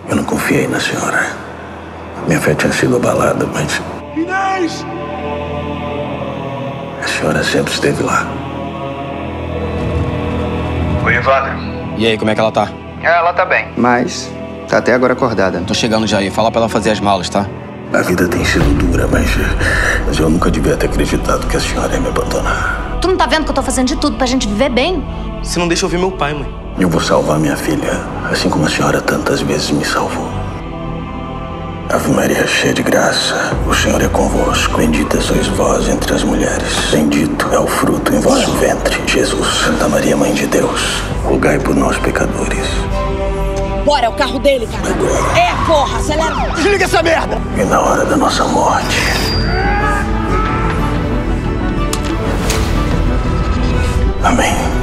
Eu não confiei na senhora. Minha fé tinha sido abalada, mas... Inês! A senhora sempre esteve lá. Oi, Evandro. E aí, como é que ela tá? Ela tá bem. Mas tá até agora acordada. Tô chegando já aí. Fala pra ela fazer as malas, tá? A vida tem sido dura, mas eu nunca devia ter acreditado que a senhora ia me abandonar. Tu não tá vendo que eu tô fazendo de tudo pra gente viver bem? Você não deixa eu ver meu pai, mãe. Eu vou salvar minha filha, assim como a senhora tantas vezes me salvou. Ave Maria, cheia de graça, o Senhor é convosco. Bendita sois vós entre as mulheres. Bendito é o fruto em vosso ventre, Jesus. Santa Maria, Mãe de Deus, rogai por nós, pecadores. Bora, é o carro dele, cara. Agora. É, porra, acelera. Desliga essa merda! E na hora da nossa morte. Amém.